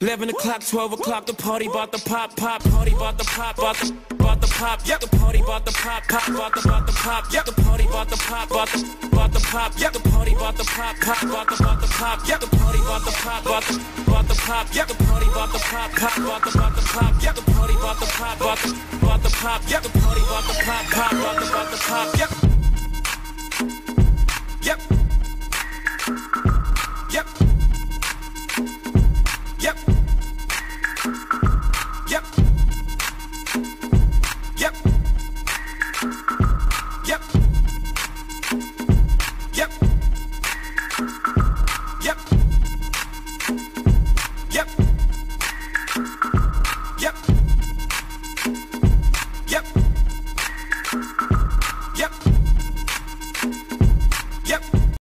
11 o'clock, 12 o'clock, the party bout the pop, party bout the pop, bout the pop, yeah, the party bout the pop, bout the pop, yeah, the party bout the pop, bout the pop, yeah, the party bout the pop, bout the pop, yeah, the party bout the pop, bout the pop, yeah, the party bout the pop, bout the pop, yeah, the party bout the pop, bout the pop, yeah, the party bout the pop, bout the pop, yeah. Yep.